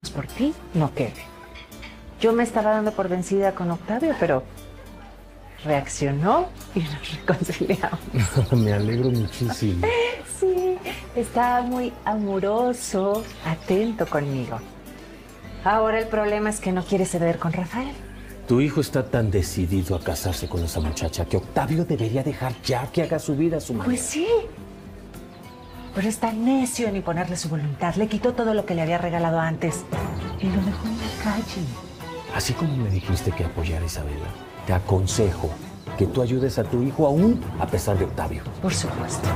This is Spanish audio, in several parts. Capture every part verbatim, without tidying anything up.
por ti no quede. Yo me estaba dando por vencida con Octavio, pero reaccionó y nos reconciliamos. Me alegro muchísimo. Sí, estaba muy amoroso, atento conmigo. Ahora el problema es que no quiere ceder con Rafael. Tu hijo está tan decidido a casarse con esa muchacha que Octavio debería dejar ya que haga su vida a su manera. Pues sí. Pero está necio en imponerle su voluntad. Le quitó todo lo que le había regalado antes y lo dejó en la calle. Así como me dijiste que apoyara a Isabela, te aconsejo que tú ayudes a tu hijo aún a pesar de Octavio. Por supuesto.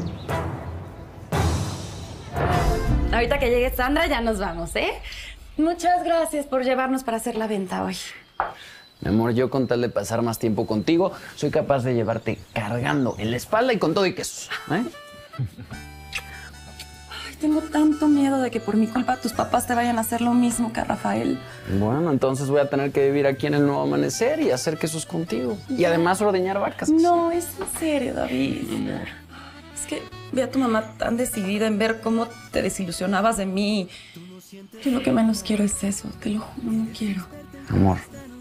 Ahorita que llegue Sandra ya nos vamos, ¿eh? Muchas gracias por llevarnos para hacer la venta hoy. Mi amor, yo con tal de pasar más tiempo contigo, soy capaz de llevarte cargando en la espalda y con todo y quesos, ¿eh? Ay, tengo tanto miedo de que por mi culpa tus papás te vayan a hacer lo mismo que a Rafael. Bueno, entonces voy a tener que vivir aquí en el Nuevo Amanecer y hacer quesos contigo. Y además ordeñar vacas. No, es en serio, David. Es que vi a tu mamá tan decidida en ver cómo te desilusionabas de mí. Yo lo que menos quiero es eso, te lo juro, no quiero. Amor,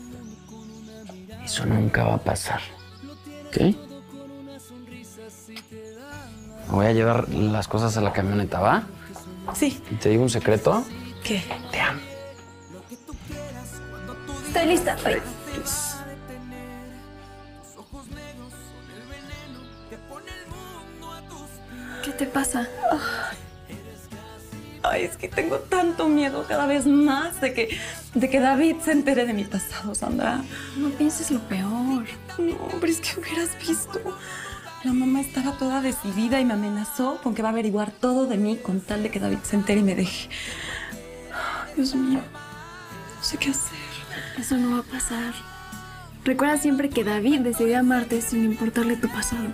eso nunca va a pasar, ¿ok? Voy a llevar las cosas a la camioneta, ¿va? Sí. ¿Y te digo un secreto? ¿Qué? Te amo. Estoy lista, Rey. ¿Qué te pasa? Ay, es que tengo tanto miedo cada vez más de que, de que David se entere de mi pasado, Sandra. No pienses lo peor. No, pero es que hubieras visto. La mamá estaba toda decidida y me amenazó con que va a averiguar todo de mí con tal de que David se entere y me deje. Ay, Dios mío, no sé qué hacer. Eso no va a pasar. Recuerda siempre que David decidió amarte sin importarle tu pasado.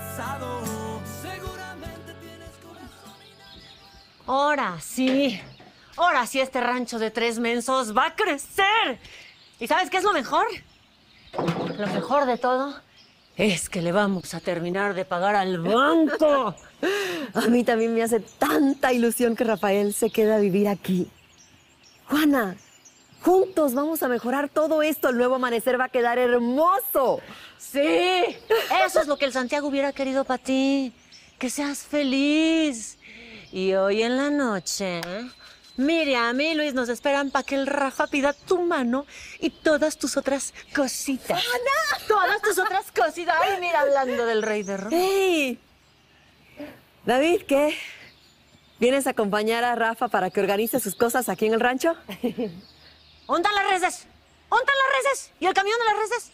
Ahora sí, ahora sí este rancho de tres mensos va a crecer. ¿Y sabes qué es lo mejor? Lo mejor de todo es que le vamos a terminar de pagar al banco. A mí también me hace tanta ilusión que Rafael se quede a vivir aquí. Juana, juntos vamos a mejorar todo esto. El Nuevo Amanecer va a quedar hermoso. Sí, eso es lo que el Santiago hubiera querido para ti. Que seas feliz. Y hoy en la noche, Miriam y Luis nos esperan para que el Rafa pida tu mano y todas tus otras cositas. ¡Ana! Todas tus otras cositas. Ay, mira, hablando del rey de Roma. ¡Hey! David, ¿qué? ¿Vienes a acompañar a Rafa para que organice sus cosas aquí en el rancho? ¿Dónde están las reses? ¿Dónde están las reses? ¿Y el camión de las reses?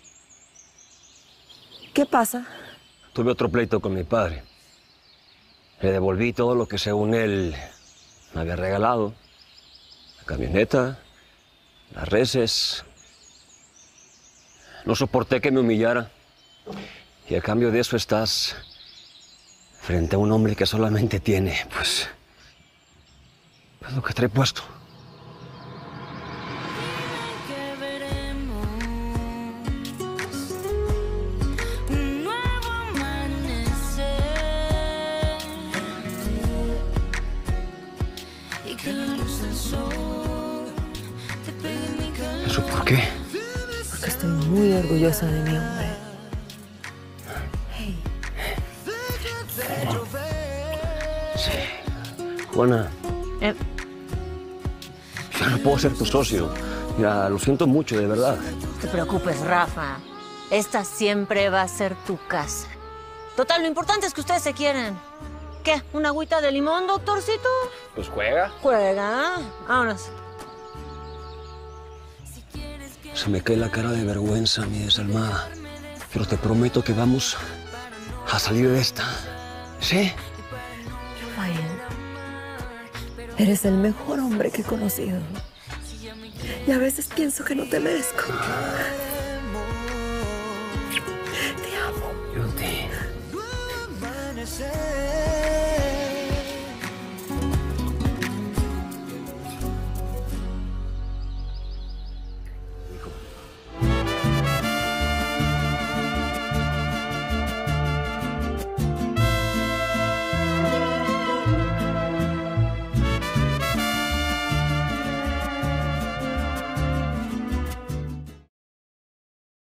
¿Qué pasa? Tuve otro pleito con mi padre. Le devolví todo lo que según él me había regalado. La camioneta, las reses. No soporté que me humillara. Y a cambio de eso estás frente a un hombre que solamente tiene, pues, pues lo que trae puesto. ¿Eso por qué? Porque estoy muy orgullosa de mi hombre. Hey. Sí. Juana. Eh. Ya no puedo ser tu socio. Mira, lo siento mucho, de verdad. No te preocupes, Rafa. Esta siempre va a ser tu casa. Total, lo importante es que ustedes se quieren. ¿Qué? ¿Una agüita de limón, doctorcito? Pues juega. Juega. Vámonos. Se me cae la cara de vergüenza, mi desalmada. Pero te prometo que vamos a salir de esta. ¿Sí? Rafael, eres el mejor hombre que he conocido. Y a veces pienso que no te merezco. Te amo. Yo te...